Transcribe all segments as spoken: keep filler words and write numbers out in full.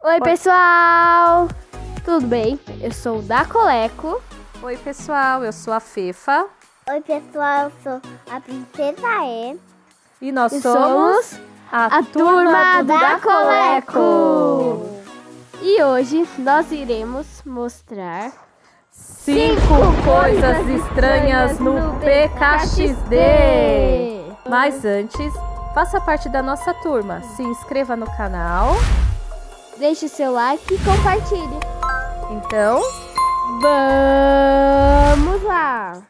Oi, pessoal! Tudo bem? Eu sou o Dacoleco. Oi, pessoal, eu sou a Fefa. Oi, pessoal, eu sou a Princesa E. E nós E somos, somos a, a turma do Dacoleco. E hoje nós iremos mostrar cinco coisas estranhas no P K X D. Mas antes, faça parte da nossa turma. Se inscreva no canal. Deixe seu like e compartilhe. Então, vamos lá!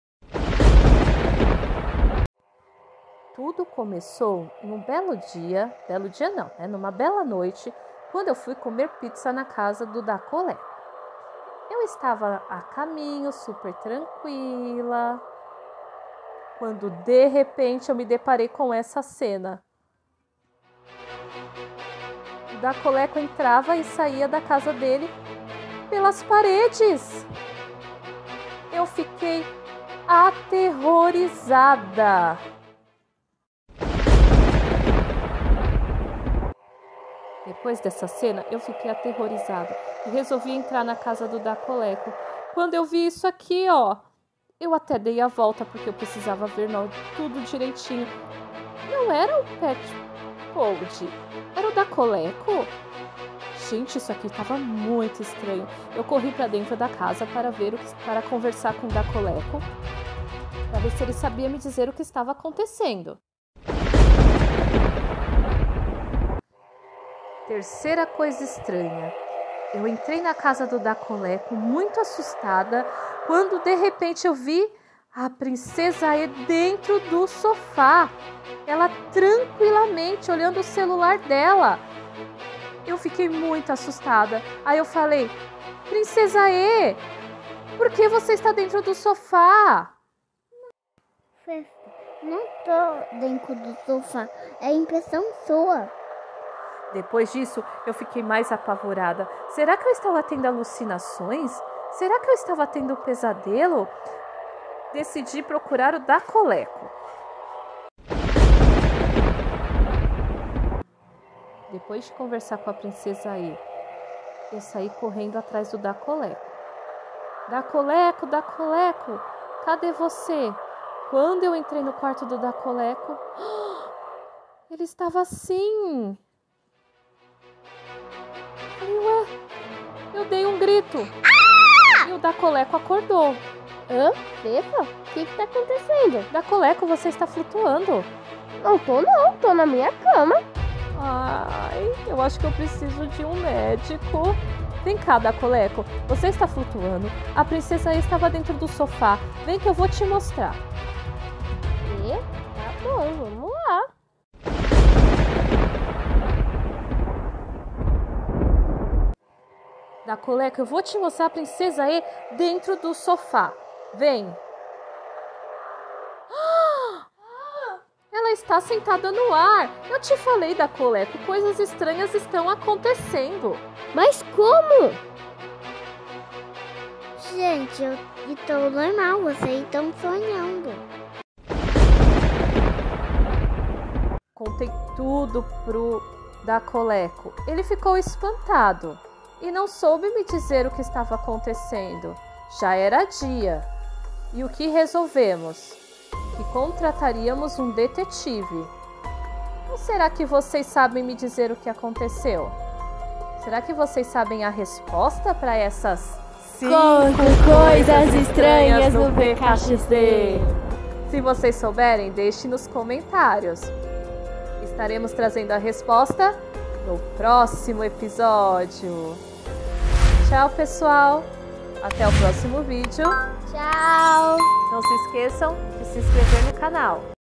Tudo começou num belo dia, belo dia não, né? Numa bela noite, quando eu fui comer pizza na casa do Dacoleco. Eu estava a caminho, super tranquila, quando de repente eu me deparei com essa cena. O Dacoleco entrava e saía da casa dele pelas paredes. Eu fiquei aterrorizada. Depois dessa cena, eu fiquei aterrorizada e resolvi entrar na casa do Dacoleco. Quando eu vi isso aqui, ó, eu até dei a volta porque eu precisava ver não, tudo direitinho. Não era o Pet Gold, era o Dacoleco. Gente, isso aqui estava muito estranho. Eu corri para dentro da casa para ver o que, para conversar com o Dacoleco, para ver se ele sabia me dizer o que estava acontecendo. Terceira coisa estranha. Eu entrei na casa do Dacoleco muito assustada quando de repente eu vi a Princesa E dentro do sofá. Ela tranquilamente olhando o celular dela. Eu fiquei muito assustada. Aí eu falei: Princesa E, por que você está dentro do sofá? Não tô dentro do sofá, é impressão sua. Depois disso, eu fiquei mais apavorada. Será que eu estava tendo alucinações? Será que eu estava tendo um pesadelo? Decidi procurar o Dacoleco. Depois de conversar com a Princesa E, eu saí correndo atrás do Dacoleco. Dacoleco, Dacoleco, cadê você? Quando eu entrei no quarto do Dacoleco, ele estava assim. Ué, eu dei um grito. Ah! E o Dacoleco acordou. Hã? Fefa? O que que tá acontecendo? Dacoleco, você está flutuando. Não tô não, tô na minha cama. Ai, eu acho que eu preciso de um médico. Vem cá, Dacoleco, você está flutuando. A Princesa E estava dentro do sofá. Vem que eu vou te mostrar. E? Tá bom, vamos lá. Dacoleco, eu vou te mostrar a Princesa E dentro do sofá. Vem. Ela está sentada no ar. Eu te falei, Dacoleco, coisas estranhas estão acontecendo. Mas como? Gente, eu estou normal, vocês estão sonhando. Contei tudo pro Dacoleco. Ele ficou espantado e não soube me dizer o que estava acontecendo. Já era dia. E o que resolvemos? Que contrataríamos um detetive. Ou será que vocês sabem me dizer o que aconteceu? Será que vocês sabem a resposta para essas cinco coisas estranhas no P K X D? Se vocês souberem, deixe nos comentários. Estaremos trazendo a resposta no próximo episódio. Tchau, pessoal! Até o próximo vídeo. Tchau! Não se esqueçam de se inscrever no canal.